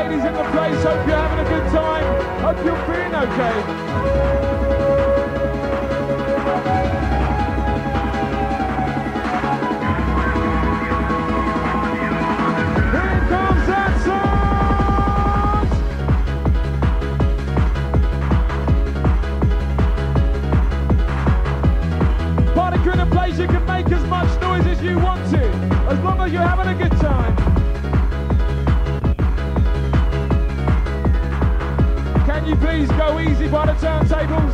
ladies in the place. Hope you're having a good time. Hope you're feeling okay. Here comes that sound! Party crew in the place, you can make as much noise as you want to, as long as you're having a good time. Can you please go easy by the turntables?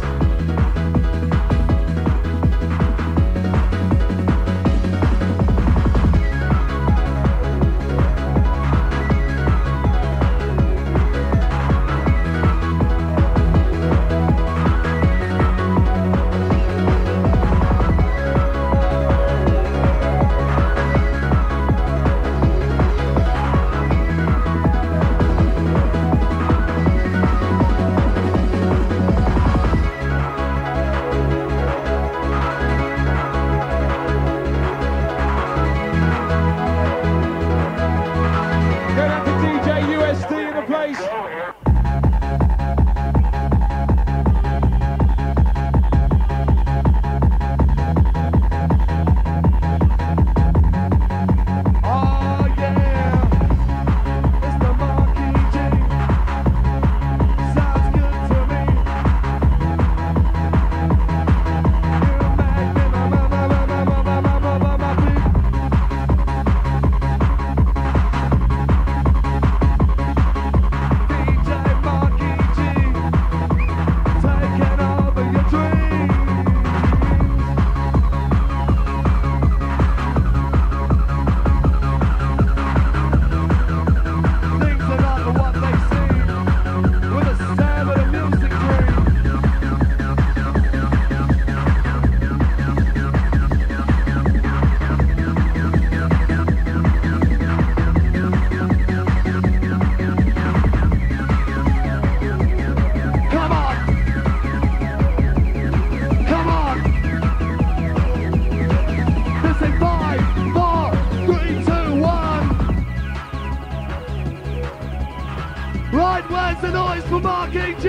Right, where's the noise for Mark E.G.?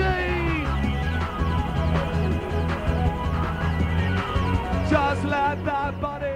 Just let that body